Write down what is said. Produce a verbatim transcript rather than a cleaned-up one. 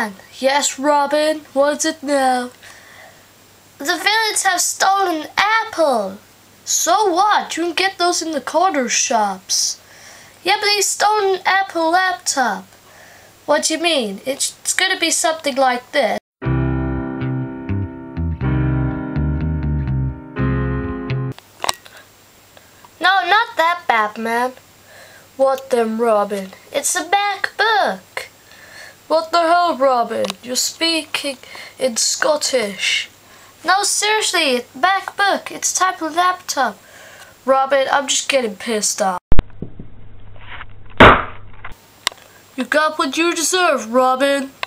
man. Yes, Robin, what's it now? The villains have stolen an apple. So what? You can get those in the corner shops. Yeah, but they stole an Apple laptop. What do you mean? It's, it's gonna be something like this. No, not that, Batman. What then, Robin? It's a MacBook. What the hell, Robin? You're speaking in Scottish. No, seriously, MacBook. It's a type of laptop. Robin, I'm just getting pissed off. You got what you deserve, Robin.